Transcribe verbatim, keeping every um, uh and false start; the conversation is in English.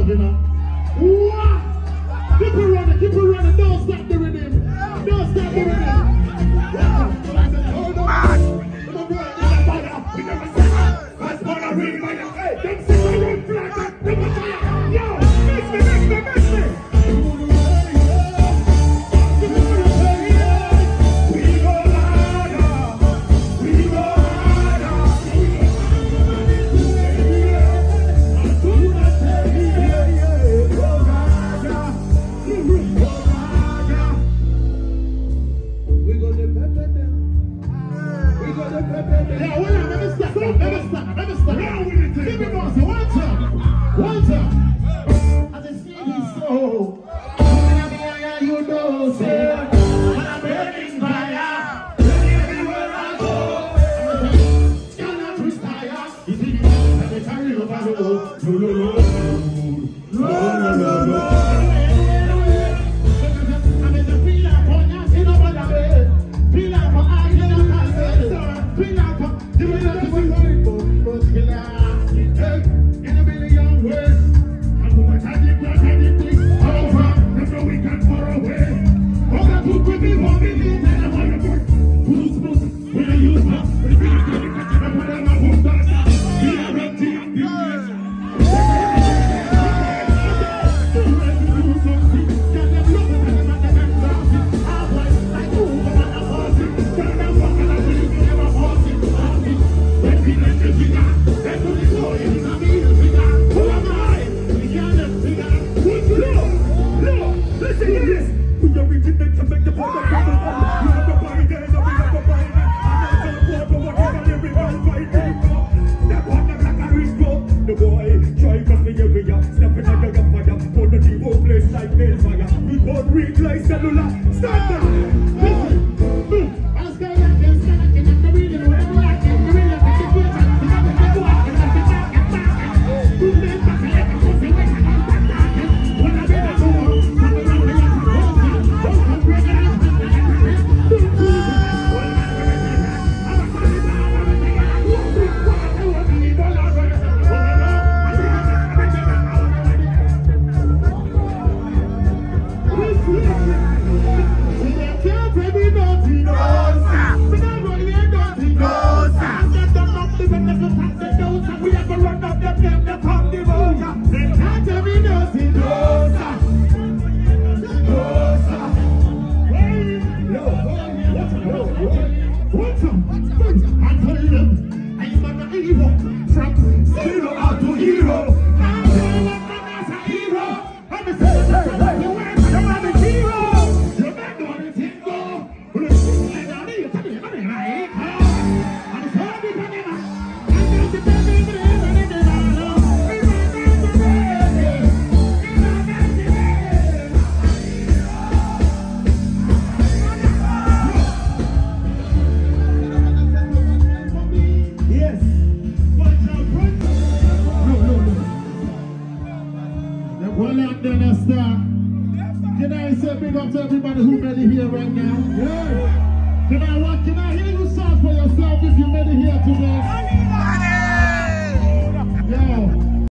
yourself, you know. What? Keep it running, keep it running. Don't stop the rhythm. Don't stop the rhythm. Yeah. Hold on. That's what I really like. Hey, them six are one flag. Yo, miss me, miss me, miss me. Can I say big up to everybody who made it here right now? Yeah. Can I what? Can I hear you shout for yourself if you made it here today? Yo.